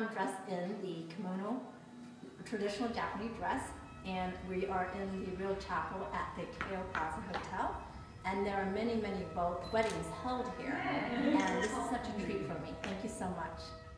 dressed in the kimono, traditional Japanese dress, and we are in the real chapel at the Keio Plaza Hotel. And there are many, many weddings held here, and this is such a treat for me. Thank you so much.